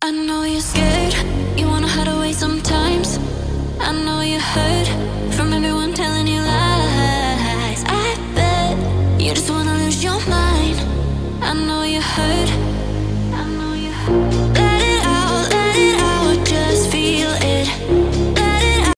I know you're scared, you wanna hide away sometimes. I know you hurt,